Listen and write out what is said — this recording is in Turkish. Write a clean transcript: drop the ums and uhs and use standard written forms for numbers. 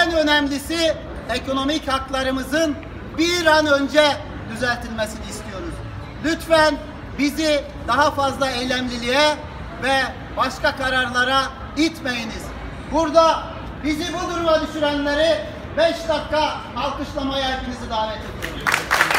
en önemlisi ekonomik haklarımızın bir an önce düzeltilmesini istiyoruz. Lütfen bizi daha fazla eylemliliğe ve başka kararlara itmeyiniz. Burada bizi bu duruma düşürenleri 5 dakika alkışlamaya hepinizi davet ediyorum.